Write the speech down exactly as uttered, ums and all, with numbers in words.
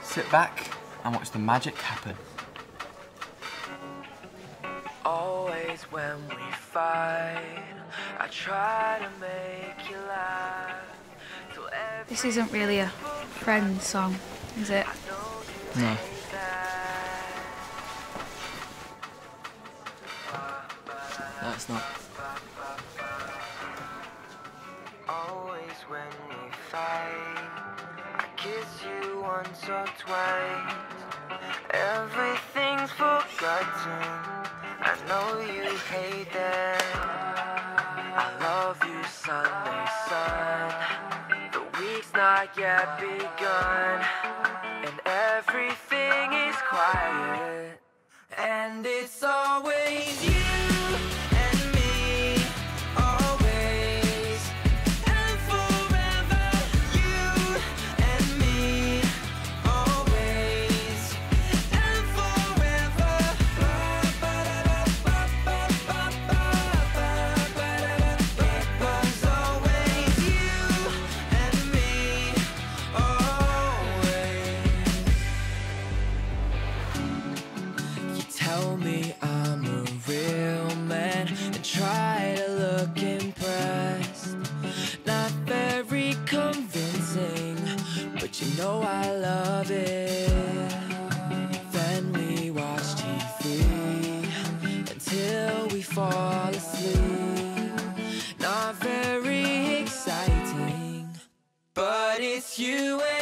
Sit back and watch the magic happen. Always when we fight, I try to make you laugh. This isn't really a friend song, is it? No. No, it's not. Always when we fight, I kiss you once or twice. Everything's forgotten. I know you hate that. I love you, Sunday sun. The week's not yet begun, and everything is quiet. And it's always you. Tell me I'm a real man and try to look impressed. Not very convincing, but you know I love it. Then we watch T V until we fall asleep. Not very exciting, but it's you and